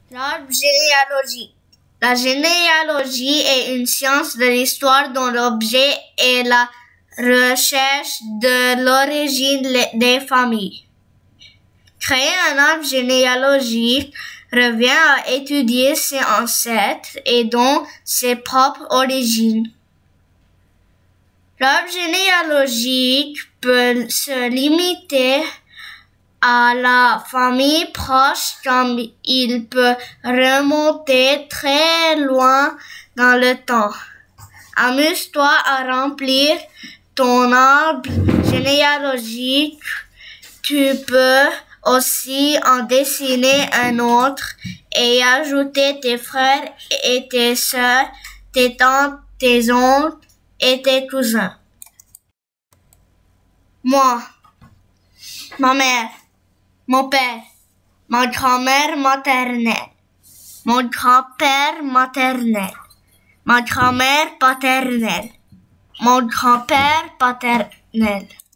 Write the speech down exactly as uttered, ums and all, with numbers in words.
L'arbre généalogique. La généalogie est une science de l'histoire dont l'objet est la recherche de l'origine des familles. Créer un arbre généalogique revient à étudier ses ancêtres et donc ses propres origines. L'arbre généalogique peut se limiter à la famille proche comme il peut remonter très loin dans le temps. Amuse-toi à remplir ton arbre généalogique. Tu peux aussi en dessiner un autre et ajouter tes frères et tes sœurs, tes tantes, tes oncles et tes cousins. Moi, ma mère, mon père, ma grand-mère maternelle, mon grand-père maternel, ma grand-mère paternelle, mon grand-père paternel.